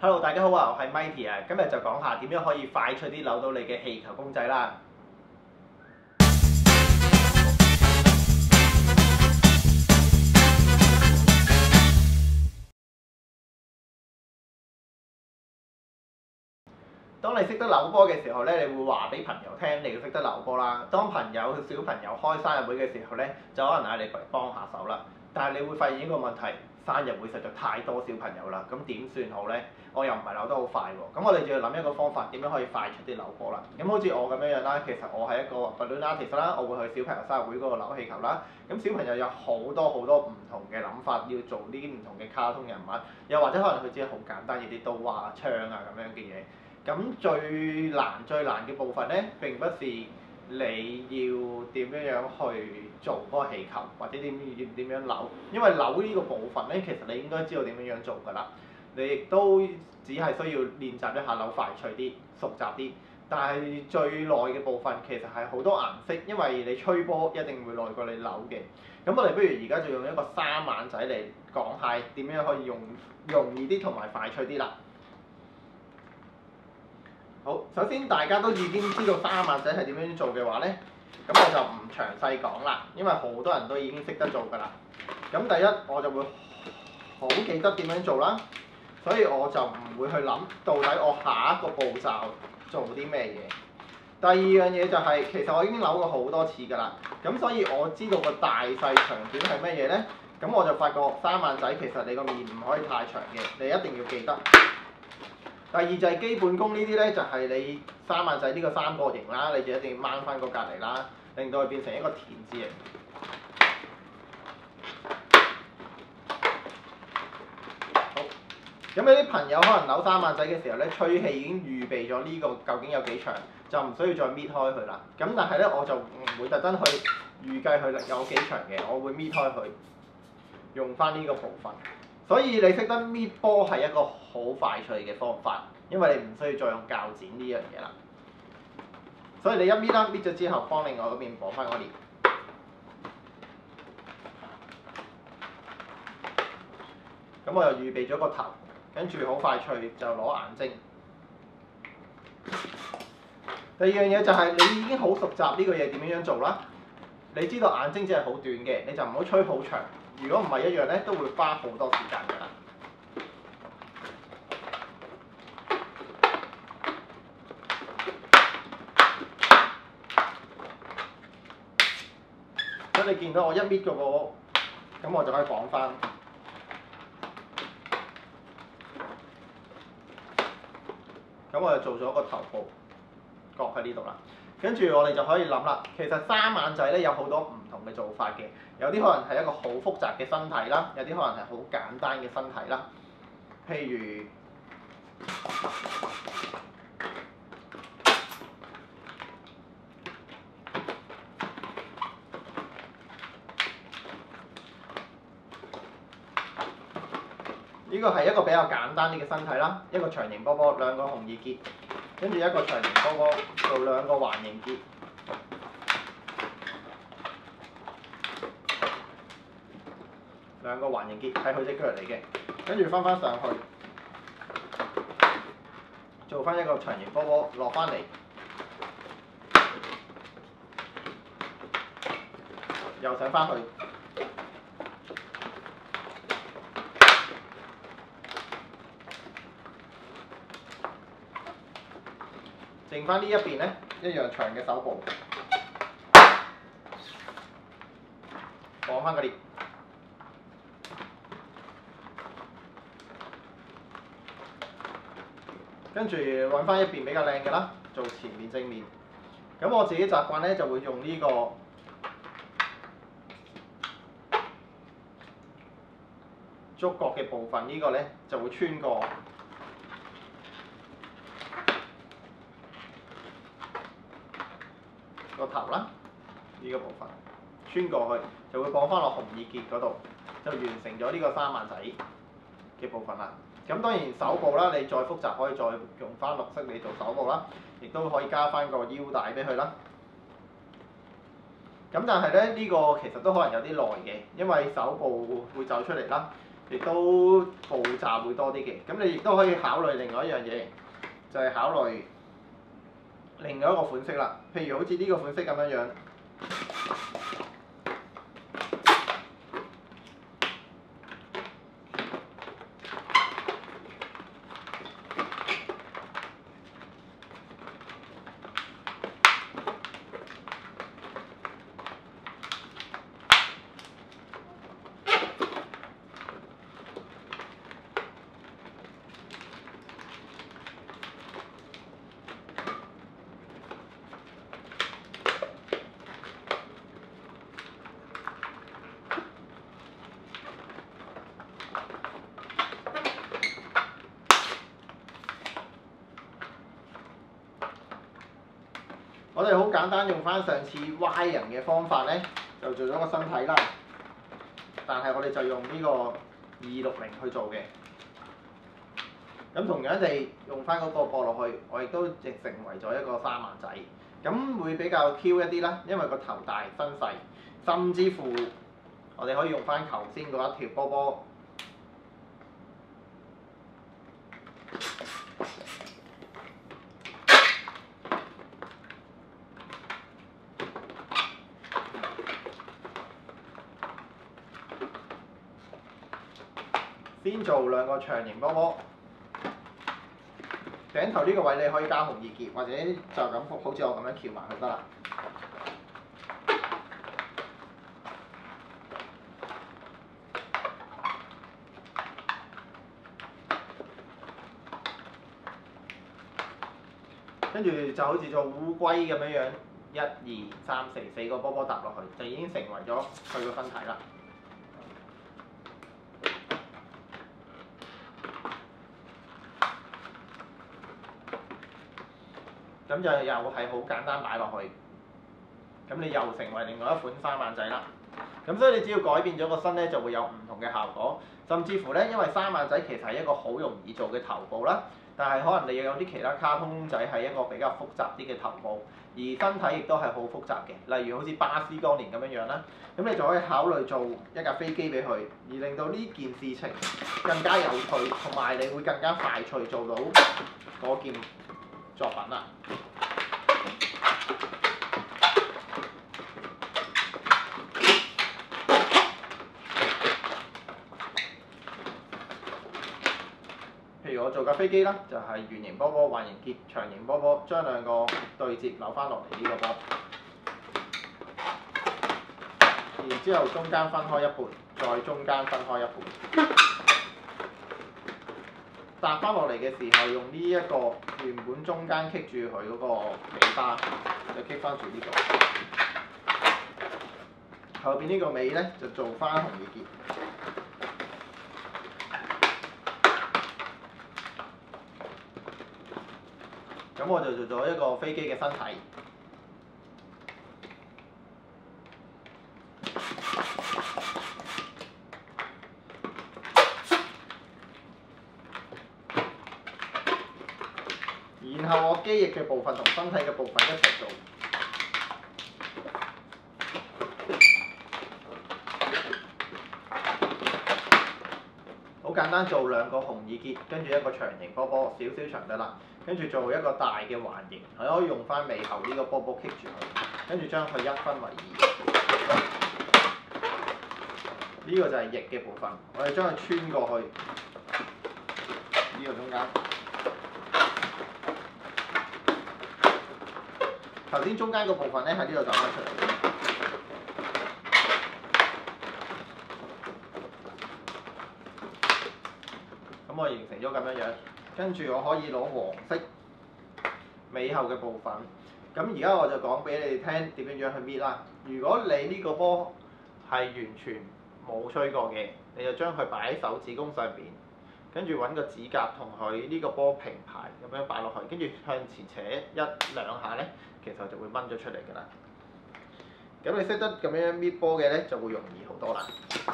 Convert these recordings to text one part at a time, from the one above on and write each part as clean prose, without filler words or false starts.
Hello，大家好啊，我係 Mighty 啊，今日就講下點樣可以快脆啲扭到你嘅氣球公仔啦。當你識得扭波嘅時候咧，你會話俾朋友聽你要識得扭波啦。當小朋友開生日會嘅時候咧，就可能嗌你幫下手啦。但係你會發現呢個問題，生日會實在太多小朋友啦，咁點算好咧？我又唔係扭得好快喎，咁我哋就要諗一個方法，點樣可以快出啲扭波啦？咁好似我咁樣啦，其實我係一個 balloon artist 啦，我會去小朋友生日會嗰度扭氣球啦。咁小朋友有好多唔同嘅諗法，要做呢啲唔同嘅卡通人物，又或者可能佢只係好簡單嘅啲刀啊、槍啊咁樣嘅嘢。咁最難嘅部分咧，並不是你要點樣去做嗰個氣球，或者點樣扭，因為扭呢個部分咧，其實你應該知道點樣做㗎啦。你亦都只係需要練習一下扭快脆啲、熟習啲。但係最耐嘅部分其實係好多顏色，因為你吹波一定會耐過你扭嘅。咁我哋不如而家就用一個三眼仔嚟講下點樣可以容易啲同埋快脆啲啦。好，首先大家都已經知道三眼仔係點樣做嘅話咧，咁我就唔詳細講啦，因為好多人都已經識得做㗎啦。咁第一我就會好記得點樣做啦，所以我就唔會去諗到底我下一個步驟做啲咩嘢。第二樣嘢就係、其實我已經扭過好多次㗎啦，咁所以我知道個大細長短係乜嘢咧，咁我就發覺三眼仔其實你個面唔可以太長嘅，你一定要記得。第二就係基本功呢啲咧，就係你三眼仔呢個三角形啦，你就一定要掹翻個隔離啦，令到佢變成一個田字形。好，咁有啲朋友可能扭三眼仔嘅時候咧，吹氣已經預備咗呢個究竟有幾長，就唔需要再搣開佢啦。咁但係咧，我就唔會特登去預計佢有幾長嘅，我會搣開佢，用翻呢個部分。所以你識得搣波係一個好快脆嘅方法，因為你唔需要再用鉸剪呢樣嘢啦。所以你一搣啦，搣咗之後，幫另外嗰邊綁翻個鏈。咁我又預備咗個頭，跟住好快脆就攞眼睛。第二樣嘢就係你已經好熟習呢個嘢點樣做啦。你知道眼睛只係好短嘅，你就唔好吹好長。如果唔係一樣咧，都會花好多時間㗎啦。咁你見到我一搣個波，咁我就可以綁翻。咁我就做咗個頭部角喺呢度啦。跟住我哋就可以諗啦，其實三眼仔咧有好多唔同嘅做法嘅，有啲可能係一個好複雜嘅身體啦，有啲可能係好簡單嘅身體啦。譬如呢個係一個比較簡單啲嘅身體啦，一個長形波波，兩個紅耳結，跟住一個長形波波做兩個環形結。兩個環形結係佢隻腳嚟嘅，跟住翻上去，做翻一個長形波波落翻嚟，又上翻去，剩翻呢一邊咧一樣長嘅手部，綁翻個鏈。跟住揾翻一邊比較靚嘅啦，做前面正面。咁我自己習慣咧就會用呢個觸角嘅部分，呢個咧就會穿過個頭啦，呢個部分穿過去就會綁翻落紅耳結嗰度，就完成咗呢個三眼仔嘅部分啦。咁當然手部啦，你再複雜可以再用翻綠色嚟做手部啦，亦都可以加翻個腰帶俾佢啦。咁但係咧呢個其實都可能有啲耐嘅，因為手部會走出嚟啦。 亦都步驟會多啲嘅。咁你亦都可以考慮另外一樣嘢，就係考慮另外一個款式啦。譬如好似呢個款式咁樣樣。我哋好簡單用翻上次 Y 人嘅方法咧，就做咗個身體啦。但係我哋就用呢個260去做嘅。咁同樣地用翻嗰個駁落去，我亦都亦成為咗一個三萬仔。咁會比較 Q 一啲啦，因為個頭大身細，甚至乎我哋可以用翻頭先嗰一條波波。先做兩個長形波波，頂頭呢個位你可以加紅二結，或者就咁好似我咁樣翹埋佢得啦。跟住就好似做烏龜咁樣樣，1、2、3、4個波波搭落去，就已經成為咗佢個身體啦。咁就又係好簡單擺落去，咁你又成為另外一款三萬仔啦。咁所以你只要改變咗個身咧，就會有唔同嘅效果。甚至乎咧，因為三萬仔其實係一個好容易做嘅頭部啦，但係可能你又有啲其他卡通仔係一個比較複雜啲嘅頭部，而身體亦都係好複雜嘅。例如好似巴斯光年咁樣樣啦，咁你就可以考慮做一架飛機俾佢，而令到呢件事情更加有趣，同埋你會更加快脆做到嗰件作品啦。譬如我做架飛機啦，就係圓形波波、環形結、長形波波，將兩個對接扭翻落嚟呢個波，然之後中間分開一半，再中間分開一半。搭翻落嚟嘅時候，用呢一個原本中間棘住佢嗰個尾巴，就棘翻住呢個。後邊呢個尾咧就做翻紅二結。咁我就做咗一個飛機嘅身體。然後我機翼嘅部分同身體嘅部分一齊做。好簡單，做兩個紅耳結，跟住一個長形波波，少少長得啦。跟住做一個大嘅環形，係可以用翻尾後呢個波波棘住佢，跟住將佢一分為二。呢個就係翼嘅部分，我哋將佢穿過去呢個中間。頭先中間個部分咧喺呢度走翻出嚟。咁我形成咗咁樣樣，跟住我可以攞黃色尾後嘅部分。咁而家我就講俾你哋聽點樣樣去搣啦。如果你呢個波係完全冇吹過嘅，你就將佢擺喺手指公上邊，跟住揾個指甲同佢呢個波平排咁樣擺落去，跟住向前扯一兩下咧，其實就會掹咗出嚟㗎啦。咁你識得咁樣搣波嘅咧，就會容易好多啦。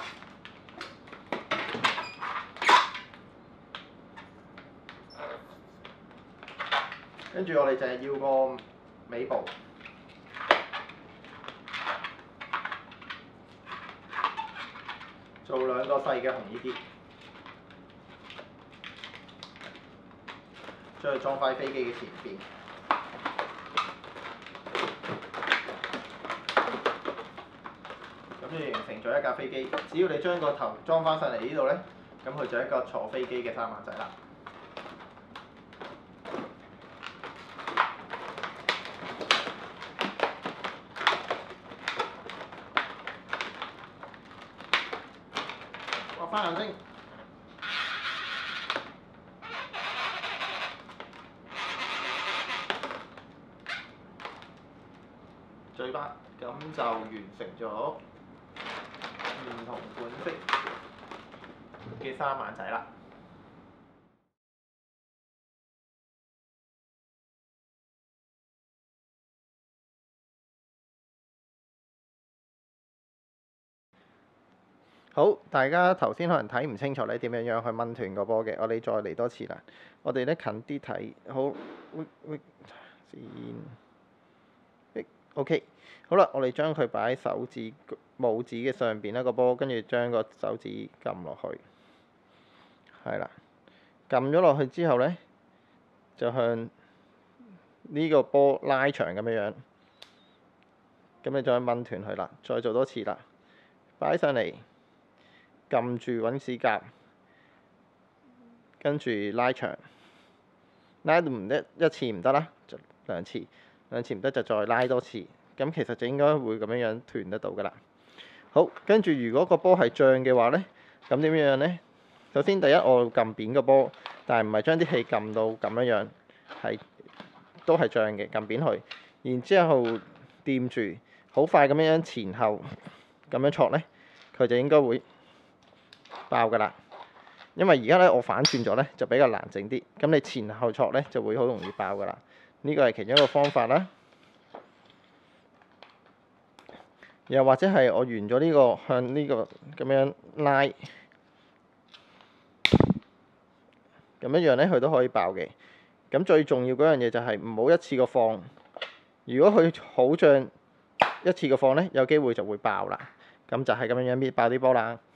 跟住我哋就係要個尾部，做兩個細嘅紅耳結。 將佢裝翻飛機嘅前邊。咁就形成咗一架飛機。只要你將個頭裝翻上嚟呢度咧，咁佢就係一個坐飛機嘅三眼仔啦。畫翻眼睛。嘴巴，咁就完成咗唔同款式嘅三眼仔啦。好，大家頭先可能睇唔清楚咧點樣樣去掹斷個波嘅，我哋再嚟多次啦。我哋咧近啲睇，好，先，OK，好啦，我哋將佢擺喺手指拇指嘅上邊一個波，跟住將個手指撳落去，係啦，撳咗落去之後咧，就向呢個波拉長咁樣樣，咁你再掹斷佢啦，再做多次啦，擺上嚟。撳住揾指甲，跟住拉長，拉到唔得一次唔得啦，就兩次唔得就再拉多次，咁其實就應該會咁樣樣斷得到噶啦。好，跟住如果個波係脹嘅話咧，咁點樣咧？首先第一我撳扁個波，但係唔係將啲氣撳到咁樣樣，係都係脹嘅，撳扁佢，然之後掂住，好快咁樣前後咁樣戳咧，佢就應該會爆㗎啦，因為而家咧我反轉咗咧就比較難整啲，咁你前後戳咧就會好容易爆㗎啦。呢個係其中一個方法啦。又或者係我完咗呢個向呢個咁樣拉，咁一樣咧佢都可以爆嘅。咁最重要嗰樣嘢就係唔好一次過放，如果佢好脹一次過放咧，有機會就會爆啦。咁就係咁樣搣爆啲波啦。